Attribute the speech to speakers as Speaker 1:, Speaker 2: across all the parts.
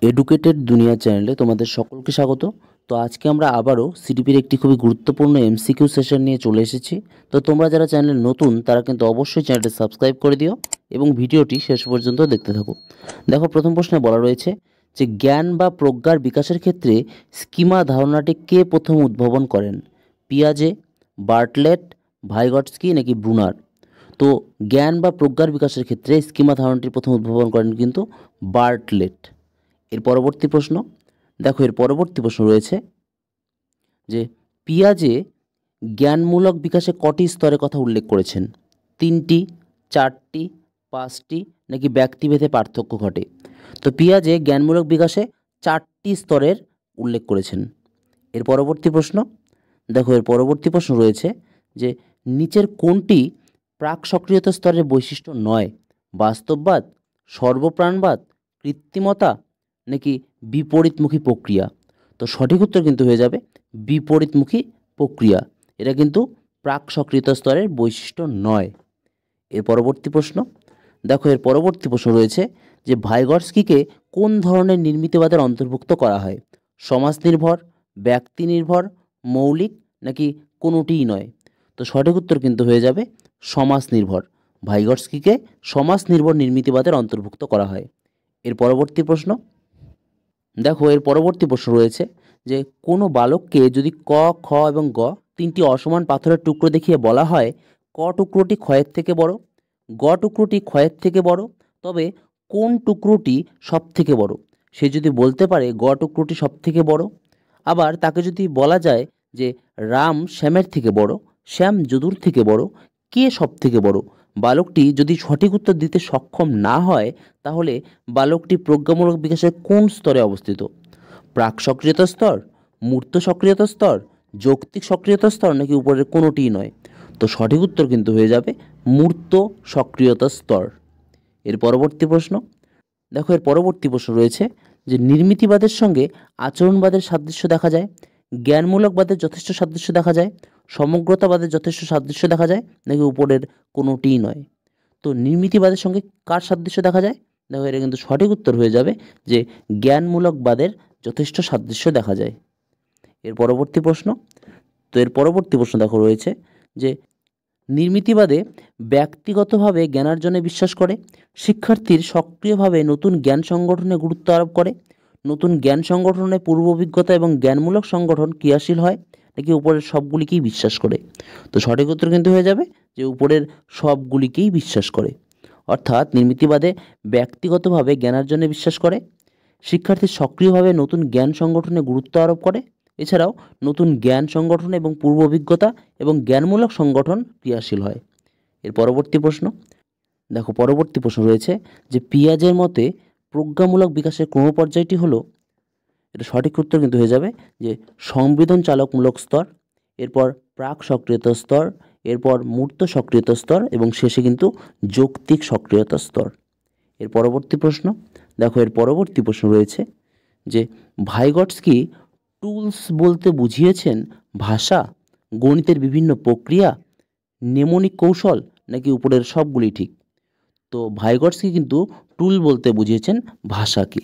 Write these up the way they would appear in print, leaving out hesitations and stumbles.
Speaker 1: Educated দুনিয়া চ্যানেলে তোমাদের সকলকে স্বাগত। তো আজকে আমরা আবারও সিডিপির একটি খুবই গুরুত্বপূর্ণ এমসিকিউ সেশন নিয়ে চলে এসেছি। তো তোমরা যারা চ্যানেলে নতুন তারা কিন্তু অবশ্যই চ্যানেলটি সাবস্ক্রাইব করে দিও এবং ভিডিওটি শেষ পর্যন্ত দেখতে থাকো। দেখো, প্রথম প্রশ্নে বলা রয়েছে যে জ্ঞান বা প্রজ্ঞার বিকাশের ক্ষেত্রে স্কিমা ধারণাটি কে প্রথম উদ্ভাবন করেন? পিয়াজে, বার্টলেট, ভাইগটস্কি নাকি ব্রুনার? তো জ্ঞান বা প্রজ্ঞার বিকাশের ক্ষেত্রে স্কিমা ধারণাটি প্রথম উদ্ভাবন করেন কিন্তু বার্টলেট। এর পরবর্তী প্রশ্ন, দেখো এর পরবর্তী প্রশ্ন রয়েছে যে পিয়াজে জ্ঞানমূলক বিকাশে কটি স্তরের কথা উল্লেখ করেছেন? 3টি, 4টি, 5টি নাকি ব্যক্তিভেদে পার্থক্য ঘটে? তো পিয়াজে জ্ঞানমূলক বিকাশে 4টি স্তরের উল্লেখ করেছেন। এর পরবর্তী প্রশ্ন, দেখো এর পরবর্তী প্রশ্ন রয়েছে যে নিচের কোনটি প্রাক সক্রিয়তা স্তরের বৈশিষ্ট্য নয়? বাস্তববাদ, সর্বপ্রাণবাদ, কৃত্রিমতা নাকি বিপরীতমুখী প্রক্রিয়া? তো সঠিক উত্তর কিন্তু হয়ে যাবে বিপরীতমুখী প্রক্রিয়া। এটা কিন্তু প্রাক সক্রিয়তা স্তরের বৈশিষ্ট্য নয়। এর পরবর্তী প্রশ্ন, দেখো এর পরবর্তী প্রশ্ন রয়েছে যে ভাইগটস্কিকে কোন ধরনের নির্মিতবাদের অন্তর্ভুক্ত করা হয়? সমাজ নির্ভর, ব্যক্তি নির্ভর, মৌলিক নাকি কোনোটিই নয়? তো সঠিক উত্তর কিন্তু হয়ে যাবে সমাজ নির্ভর। ভাইগটস্কিকে সমাজ নির্ভর নির্মিতবাদের অন্তর্ভুক্ত করা হয়। এর পরবর্তী প্রশ্ন, দেখো এর পরবর্তী প্রশ্ন রয়েছে যে কোনো বালককে যদি ক, খ এবং গ 3টি অসমান পাথরের টুকরো দেখিয়ে বলা হয় ক টুকরোটি ক্ষয়ের থেকে বড়, গ টুকরোটি ক্ষয়ের থেকে বড়, তবে কোন টুকরোটি সব থেকে বড়? সে যদি বলতে পারে গ টুকরোটি সব থেকে বড়, আবার তাকে যদি বলা যায় যে রাম শ্যামের থেকে বড়, শ্যাম যদুর থেকে বড়, কে সব থেকে বড়? বালকটি যদি সঠিক উত্তর দিতে সক্ষম না হয় তাহলে বালকটি প্রজ্ঞামূলক বিকাশের কোন স্তরে অবস্থিত? প্রাক সক্রিয়তা স্তর, মূর্ত সক্রিয়তা স্তর, যৌক্তিক সক্রিয়তা স্তর নাকি উপরের কোনোটিই নয়? তো সঠিক উত্তর কিন্তু হয়ে যাবে মূর্ত সক্রিয়তা স্তর। এর পরবর্তী প্রশ্ন, দেখো এর পরবর্তী প্রশ্ন রয়েছে যে নির্মিতিবাদের সঙ্গে আচরণবাদের সাদৃশ্য দেখা যায়, জ্ঞানমূলকবাদের যথেষ্ট সাদৃশ্য দেখা যায়, সমগ্রতাবাদের যথেষ্ট সাদৃশ্য দেখা যায় নাকি উপরের কোনোটিই নয়? তো নির্মিতিবাদের সঙ্গে কার সাদৃশ্য দেখা যায়? দেখো এটা কিন্তু সঠিক উত্তর হয়ে যাবে যে জ্ঞানমূলকবাদের যথেষ্ট সাদৃশ্য দেখা যায়। এর পরবর্তী প্রশ্ন, তো এর পরবর্তী প্রশ্ন দেখো রয়েছে যে নির্মিতিবাদে ব্যক্তিগতভাবে জ্ঞানার্জনে বিশ্বাস করে, শিক্ষার্থীর সক্রিয়ভাবে নতুন জ্ঞান সংগঠনে গুরুত্ব আরোপ করে, নতুন জ্ঞান সংগঠনে পূর্ব অভিজ্ঞতা এবং জ্ঞানমূলক সংগঠন ক্রিয়াশীল হয় নাকি উপরের সবগুলিকেই বিশ্বাস করে? তো সঠিক উত্তর কিন্তু হয়ে যাবে যে উপরের সবগুলিকেই বিশ্বাস করে। অর্থাৎ নির্মিতিবাদে ব্যক্তিগতভাবে জ্ঞানার্জনে বিশ্বাস করে, শিক্ষার্থী সক্রিয়ভাবে নতুন জ্ঞান সংগঠনে গুরুত্ব আরোপ করে, এছাড়াও নতুন জ্ঞান সংগঠন এবং পূর্ব অভিজ্ঞতা এবং জ্ঞানমূলক সংগঠন ক্রিয়াশীল হয়। এর পরবর্তী প্রশ্ন, দেখো পরবর্তী প্রশ্ন রয়েছে যে পিয়াজের মতে প্রজ্ঞামূলক বিকাশের ক্রমপর্যায়টি হলো, এটা সঠিক উত্তর কিন্তু হয়ে যাবে যে সংবেদন চালকমূলক স্তর, এরপর প্রাক সক্রিয়তা স্তর, এরপর মূর্ত সক্রিয়তা স্তর এবং শেষে কিন্তু যৌক্তিক সক্রিয়তা স্তর। এর পরবর্তী প্রশ্ন, দেখো এর পরবর্তী প্রশ্ন রয়েছে যে ভাইগটস্কি টুলস বলতে বুঝিয়েছেন ভাষা, গণিতের বিভিন্ন প্রক্রিয়া, নেমনিক কৌশল নাকি উপরের সবগুলি ঠিক? তো ভাইগটস্কি কিন্তু টুল বলতে বুঝিয়েছেন ভাষাকে।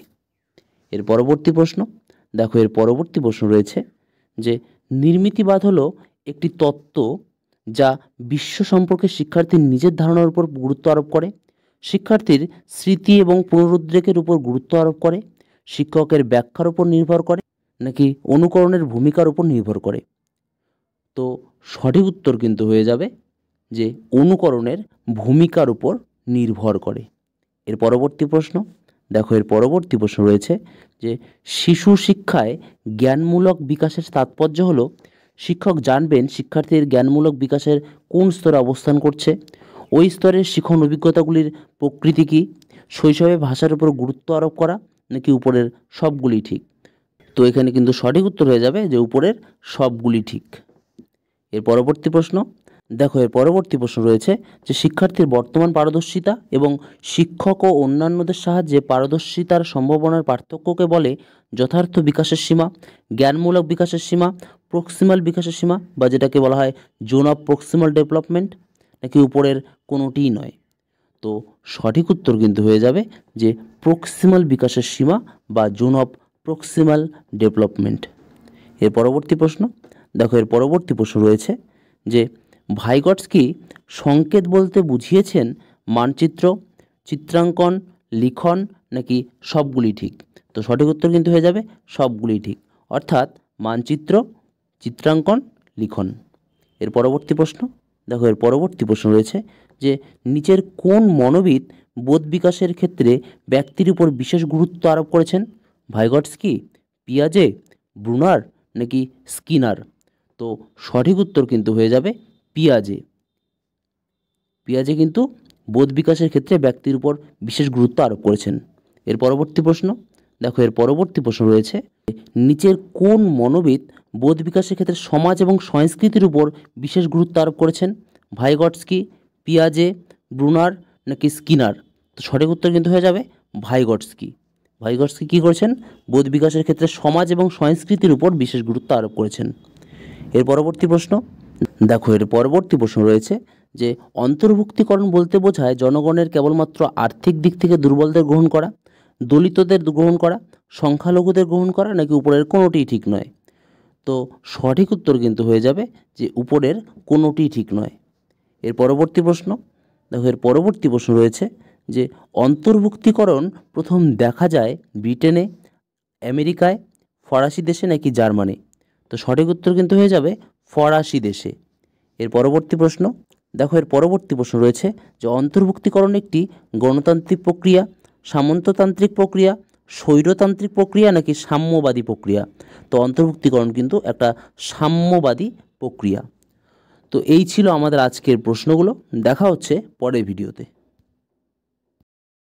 Speaker 1: এর পরবর্তী প্রশ্ন, দেখো এর পরবর্তী প্রশ্ন রয়েছে যে নির্মিতিবাদ হলো একটি তত্ত্ব যা বিশ্ব সম্পর্কে শিক্ষার্থীর নিজের ধারণার উপর গুরুত্ব আরোপ করে, শিক্ষার্থীর স্মৃতি এবং পুনরুদ্রেকের উপর গুরুত্ব আরোপ করে, শিক্ষকের ব্যাখ্যার উপর নির্ভর করে নাকি অনুকরণের ভূমিকার উপর নির্ভর করে? তো সঠিক উত্তর কিন্তু হয়ে যাবে যে অনুকরণের ভূমিকার উপর নির্ভর করে। এর পরবর্তী প্রশ্ন, দেখো এর পরবর্তী প্রশ্ন রয়েছে যে শিশু শিক্ষায় জ্ঞানমূলক বিকাশের তাৎপর্য হলো শিক্ষক জানবেন শিক্ষার্থীর জ্ঞানমূলক বিকাশের কোন স্তরে অবস্থান করছে, ওই স্তরের শিখন অভিজ্ঞতাগুলির প্রকৃতি কী, শৈশবে ভাষার উপর গুরুত্ব আরোপ করা নাকি উপরের সবগুলি ঠিক? তো এখানে কিন্তু সঠিক উত্তর হয়ে যাবে যে উপরের সবগুলি ঠিক। এর পরবর্তী প্রশ্ন, দেখো এর পরবর্তী প্রশ্ন রয়েছে যে শিক্ষার্থীর বর্তমান পারদর্শিতা এবং শিক্ষক ও অন্যান্যদের সাহায্যে পারদর্শিতার সম্ভাবনার পার্থক্যকে বলে যথার্থ বিকাশের সীমা, জ্ঞানমূলক বিকাশের সীমা, প্রক্সিমাল বিকাশের সীমা বা যেটাকে বলা হয় জোন অফ প্রক্সিমাল ডেভেলপমেন্ট নাকি উপরের কোনোটিই নয়? তো সঠিক উত্তর কিন্তু হয়ে যাবে যে প্রক্সিমাল বিকাশের সীমা বা জোন অফ প্রক্সিমাল ডেভেলপমেন্ট। এর পরবর্তী প্রশ্ন দেখো, এর পরবর্তী প্রশ্ন রয়েছে যে ভাইগটস্কি সংকেত বলতে বুঝিয়েছেন মানচিত্র, চিত্রাঙ্কন, লিখন নাকি সবগুলি ঠিক। তো সঠিক উত্তর কিন্তু হয়ে যাবে সবগুলি ঠিক, অর্থাৎ মানচিত্র, চিত্রাঙ্কন, লিখন। এর পরবর্তী প্রশ্ন দেখো, এর পরবর্তী প্রশ্ন রয়েছে যে নিচের কোন মনোবিদ বোধ বিকাশের ক্ষেত্রে ব্যক্তির উপর বিশেষ গুরুত্ব আরোপ করেছেন? ভাইগটস্কি, পিয়াজে, ব্রুনার নাকি স্কিনার। তো সঠিক উত্তর কিন্তু হয়ে যাবে পিয়াজে। পিয়াজে কিন্তু বোধ বিকাশের ক্ষেত্রে ব্যক্তির উপর বিশেষ গুরুত্ব আরোপ করেছেন। এর পরবর্তী প্রশ্ন দেখো, এর পরবর্তী প্রশ্ন রয়েছে নিচের কোন মনোবিদ বোধ বিকাশের ক্ষেত্রে সমাজ এবং সংস্কৃতির উপর বিশেষ গুরুত্ব আরোপ করেছেন? ভাইগটস্কি, পিয়াজে, ব্রুনার নাকি স্কিনার। তো সঠিক উত্তর কিন্তু হয়ে যাবে ভাইগটস্কি। ভাইগটস্কি কী করেছেন? বোধ বিকাশের ক্ষেত্রে সমাজ এবং সংস্কৃতির উপর বিশেষ গুরুত্ব আরোপ করেছেন। এর পরবর্তী প্রশ্ন দেখো, এর পরবর্তী প্রশ্ন রয়েছে যে অন্তর্ভুক্তিকরণ বলতে বোঝায় জনগণের কেবলমাত্র আর্থিক দিক থেকে দুর্বলদের গ্রহণ করা, দলিতদের গ্রহণ করা, সংখ্যালঘুদের গ্রহণ করা নাকি উপরের কোনোটিই ঠিক নয়। তো সঠিক উত্তর কিন্তু হয়ে যাবে যে উপরের কোনোটিই ঠিক নয়। এর পরবর্তী প্রশ্ন দেখো, এর পরবর্তী প্রশ্ন রয়েছে যে অন্তর্ভুক্তিকরণ প্রথম দেখা যায় ব্রিটেনে, আমেরিকায়, ফরাসি দেশে নাকি জার্মানি। তো সঠিক উত্তর কিন্তু হয়ে যাবে ফরাসি দেশে। এর পরবর্তী প্রশ্ন দেখো, এর পরবর্তী প্রশ্ন রয়েছে যে অন্তর্ভুক্তিকরণ একটি গণতান্ত্রিক প্রক্রিয়া, সামন্ততান্ত্রিক প্রক্রিয়া, স্বৈরতান্ত্রিক প্রক্রিয়া নাকি সাম্যবাদী প্রক্রিয়া। তো অন্তর্ভুক্তিকরণ কিন্তু একটা সাম্যবাদী প্রক্রিয়া। তো এই ছিল আমাদের আজকের প্রশ্নগুলো। দেখা হচ্ছে পরের ভিডিওতে।